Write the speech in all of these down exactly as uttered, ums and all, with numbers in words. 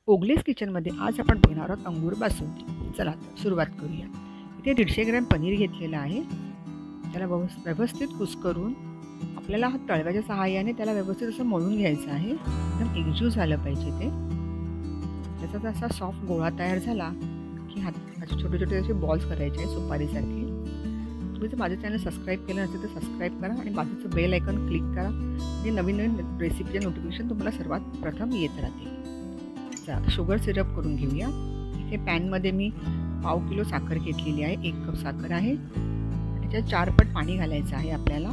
ओगलेस किचनमध्ये आज आपण बघणार आहोत अंगूर बासुंदी. चला तर सुरुवात करूया. इथे दीडशे ग्रॅम पनीर घेतलेलं आहे. त्याला व्यवस्थित कुस्करून आपल्याला हा तळव्याच्या सहाय्याने त्याला व्यवस्थित असं मळून घ्यायचं आहे. एकदम एकजीव झालं पाहिजे ते. त्याचा असा सॉफ्ट गोळा तयार झाला की हात असे छोटे छोटे असे बॉल्स करायचे आहे सुपारीसारखे. तुम्ही जर माझं चॅनल सबस्क्राईब केलं नसेल तर सबस्क्राईब करा आणि बाजूचं बेल आयकॉन क्लिक करा, म्हणजे नवीन नवीन रेसिपीचे नोटिफिकेशन तुम्हाला सर्वात प्रथम येत राहतील. आता शुगर सिरप करून घेऊया. इथे पॅनमध्ये मी पाव किलो साखर घेतलेली आहे. एक कप साखर आहे. त्याच्यात चार पट पाणी घालायचं आहे आपल्याला.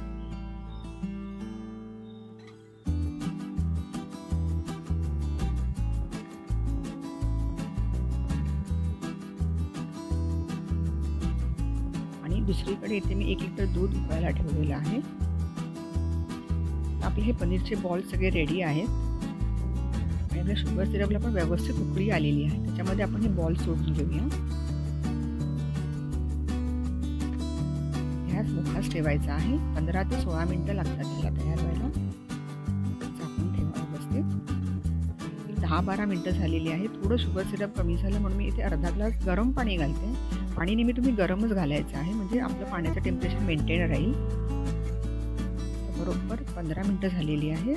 आणि दुसरीकडे इथे मी एक लिटर दूध उकळायला ठेवलेलं आहे. आपले हे पनीरचे बॉल सगळे रेडी आहेत. आपल्या शुगर सिरपला पण व्यवस्थित उकळी आलेली आहे. त्याच्यामध्ये आपण हे बॉल सोडून घेऊया. गॅस मोठाच ठेवायचा आहे. पंधरा ते सोळा मिनिटं लागतात त्याला तयार व्हायला. झाकून ठेवा व्यवस्थित. दहा बारा मिनिटं झालेली आहे. थोडं शुगर सिरप कमी झालं म्हणून मी इथे अर्धा ग्लास गरम पाणी घालते. पाणी नेहमी तुम्ही गरमच घालायचं आहे, म्हणजे आपलं पाण्याचं टेम्परेचर मेंटेन राहील. बरोबर पंधरा मिनिटं झालेली आहे.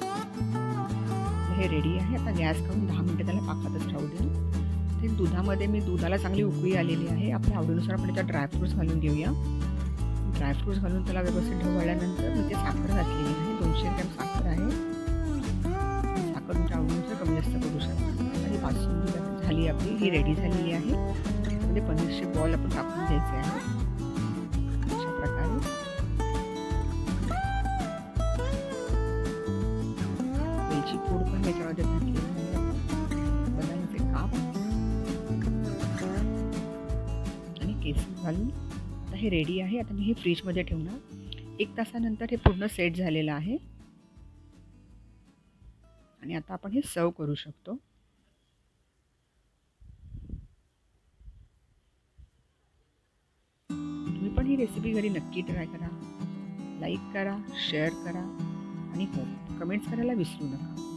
हे रेडी आहे. आता गॅस करून दहा मिनिटं त्याला पाकातच राहू द्या. ते दुधामध्ये मी दुधाला चांगली उकळी आलेली आहे. आपल्या आवडीनुसार आपण त्याच्यात ड्रायफ्रूट्स घालून घेऊया. ड्रायफ्रूट्स घालून त्याला व्यवस्थित ढवळल्यानंतर मी ते साखर घातलेली आहे. दोनशे ग्रॅम साखर आहे. साखर तुमच्या आवडीनुसार कमी जास्त करू शकता. आणि बासुंदी झाली आपली, ही रेडी झालेली आहे. म्हणजे पनीरचे बॉल आपण टाकून द्यायचे आहे अशा प्रकारे. वेलची पूड पण याच्यामध्ये घातली आहे. बदामाचे काप आणि केसर घालून आता हे रेडी आहे. आता मी हे फ्रीजमध्ये ठेवणार. एक तासानंतर हे पूर्ण सेट झालेलं आहे. आणि आता आपण हे सर्व करू शकतो. तुम्ही पण ही रेसिपी घरी नक्की ट्राय करा. लाईक करा, शेअर करा आणि हो कमेंट्स करायला विसरू नका.